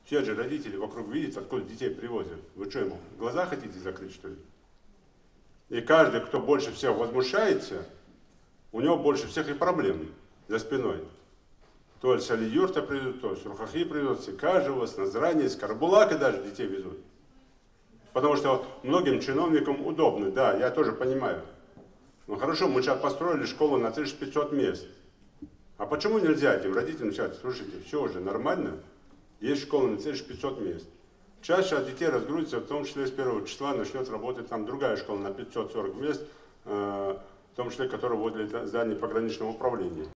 Все же родители вокруг видят, откуда детей привозят. Вы что, ему глаза хотите закрыть, что ли? И каждый, кто больше всех возмущается, у него больше всех и проблем за спиной. То ли с Али-Юрта придут, то ли с Рухахи придут, с Икажева, с Назрани, с Карбулака даже детей везут. Потому что многим чиновникам удобно, да, я тоже понимаю. Ну хорошо, мы сейчас построили школу на 1500 мест. А почему нельзя этим родителям сказать, слушайте, все уже нормально, есть школа на 1500 мест. Сейчас детей разгрузится, в том числе с 1 числа начнет работать там другая школа на 540 мест, в том числе, которая возле здания пограничного управления.